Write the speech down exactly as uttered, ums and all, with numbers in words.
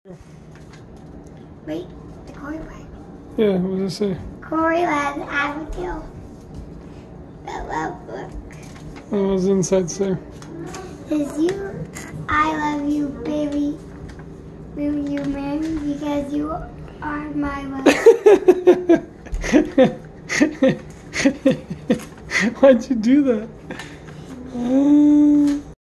Wait, the Corey one. Yeah, what does it say? Corey loves Abigail. The love book. Oh, what does the inside say? Says you, I love you, baby. Will you marry me because you are my love? Why'd you do that?